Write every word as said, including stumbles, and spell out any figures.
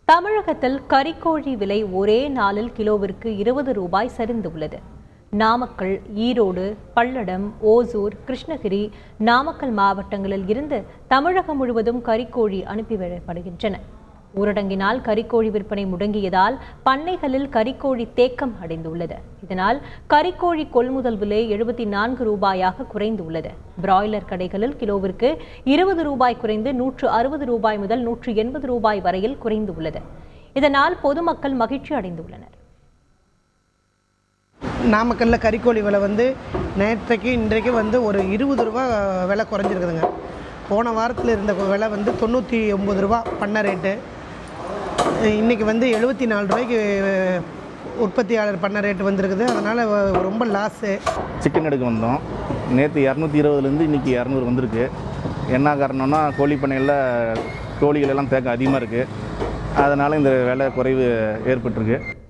தமிழகத்தில் கறிக்கோழி விலை ஒரே நாளில் கிலோவிற்கு இருபது ரூபாய் சரிந்துள்ளது. நாமக்கல், ஈரோடு, பல்லடம், ஓசூர், கிருஷ்ணகிரி, நாமக்கல் மாவட்டங்களில் இருந்து தமிழகம் முழுவதும் கறிக்கோழி அனுப்பி வைக்கப்படுகின்றன. ஊரடங்கினால் கறிக்கோழி விற்பனை முடங்கியதால் பண்ணைகளில் கறிக்கோழி தேக்கம் அடைந்துள்ளது. இதனால் கறிக்கோழி கொள்முதல் விலை எழுபத்தி நான்கு ரூபாயாக குறைந்துள்ளது. பிராய்லர் கடைகளில் கிலோவிற்கு இருபது ரூபாய் குறைந்து நூற்று அறுபது ரூபாய் முதல் நூற்று எண்பது ரூபாய் வரையில் குறைந்துள்ளது. இதனால் பொதுமக்கள் மகிழ்ச்சி அடைந்துள்ளனர். நாமக்கல்ல கறிக்கோழி விலை வந்து நேற்றைக்கு இன்றைக்கு வந்து ஒரு இருபது ரூபா விலை குறைஞ்சிருக்குதுங்க. போன வாரத்தில் இருந்த விலை வந்து தொண்ணூற்றி ஒம்பது ரூபா பண்ண ரேட்டு. இன்றைக்கி வந்து எழுபத்தி நாலு ரூபாய்க்கு உற்பத்தியாளர் பண்ண ரேட்டு வந்திருக்குது. அதனால் ரொம்ப லாஸு. சிக்கன் எடுக்க வந்தோம். நேற்று இரநூத்தி இருபதுலேருந்து இன்றைக்கி இரநூறு வந்திருக்கு. என்ன காரணம்னா கோழி பண்ணையில் கோழிகள் எல்லாம் தேக்கம் அதிகமாக இருக்குது. அதனால் இந்த விலை குறைவு ஏற்பட்டிருக்கு.